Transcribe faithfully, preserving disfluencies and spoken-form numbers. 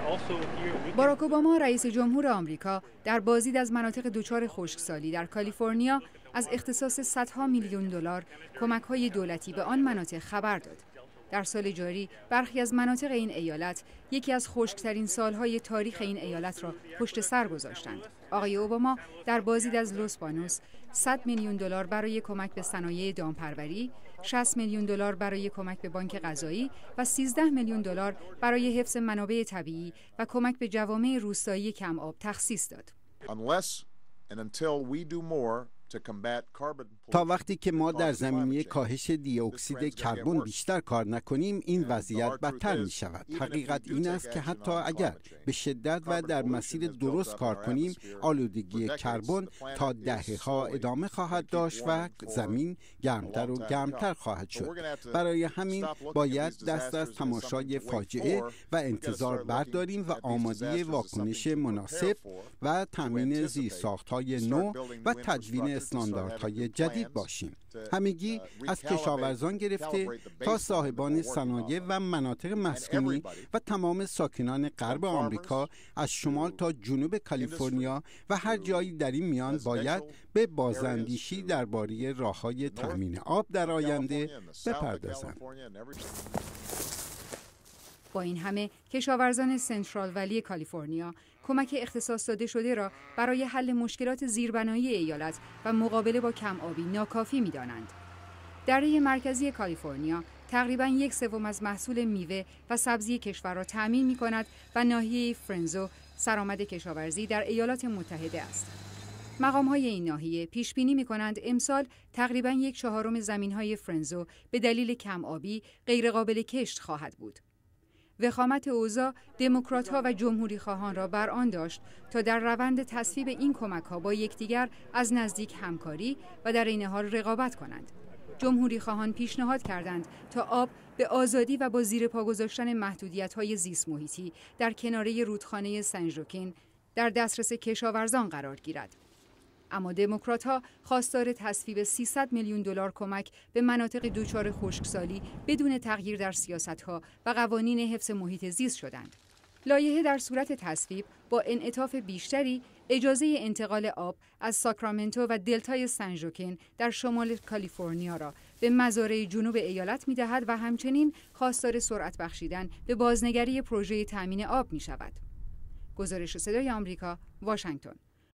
باراک اوباما رئیس جمهور آمریکا در بازدید از مناطق دچار خشکسالی در کالیفرنیا از اختصاص صدها میلیون دلار کمک‌های دولتی به آن مناطق خبر داد. در سال جاری برخی از مناطق این ایالت یکی از خشکترین سالهای تاریخ این ایالت را پشت سر گذاشتند. آقای اوباما در بازدید از لس بانوس صد میلیون دلار برای کمک به صنایع دامپروری، شصت میلیون دلار برای کمک به بانک غذایی و سیزده میلیون دلار برای حفظ منابع طبیعی و کمک به جوامع روستایی کم آب تخصیص داد. تا وقتی که ما در زمینه کاهش دی اکسید کربن بیشتر کار نکنیم این وضعیت بدتر می شود. حقیقت این است که حتی اگر به شدت و در مسیر درست کار کنیم آلودگی کربن تا دهه‌ها ادامه خواهد داشت و زمین گرمتر و گرمتر خواهد شد. برای همین باید دست از تماشای فاجعه و انتظار برداریم و آماده واکنش مناسب و تامین زیرساخت‌های نو و تجوین استانداردهای جدید باشیم. همگی از کشاورزان گرفته تا صاحبان صنایع و مناطق مسکونی و تمام ساکنان غرب آمریکا از شمال تا جنوب کالیفرنیا و هر جایی در این میان باید به بازاندیشی درباره راه‌های تامین آب در آینده بپردازند. با این همه کشاورزان سنترال ولی کالیفرنیا کمک اختصاص داده شده را برای حل مشکلات زیربنایی ایالت و مقابله با کم آبی ناکافی می‌دانند. دره مرکزی کالیفرنیا تقریباً یک سوم از محصول میوه و سبزی کشور را تأمین می‌کند و ناحیه فرنزو سرآمد کشاورزی در ایالات متحده است. مقام‌های این ناحیه پیش بینی می‌کنند امسال تقریباً یک چهارم زمین‌های فرنزو به دلیل کم آبی غیرقابل کشت خواهد بود. وخامت اوضاع دموکرات‌ها و جمهوری‌خواهان را بر آن داشت تا در روند تصویب این کمک‌ها با یکدیگر از نزدیک همکاری و در عین حال رقابت کنند. جمهوری‌خواهان پیشنهاد کردند تا آب به آزادی و با زیر پا گذاشتن محدودیت‌های زیست محیطی در کناره رودخانه سن ژوکین در دسترس کشاورزان قرار گیرد. اما دموکرات‌ها خواستار تصویب سیصد میلیون دلار کمک به مناطق دچار خشکسالی بدون تغییر در سیاست‌ها و قوانین حفظ محیط زیست شدند. لایحه در صورت تصویب با انعطاف بیشتری اجازه انتقال آب از ساکرامنتو و دلتای سن ژوکین در شمال کالیفرنیا را به مزارع جنوب ایالت می‌دهد و همچنین خواستار سرعت بخشیدن به بازنگری پروژه تأمین آب می‌شود. گزارش صدای آمریکا، واشنگتن.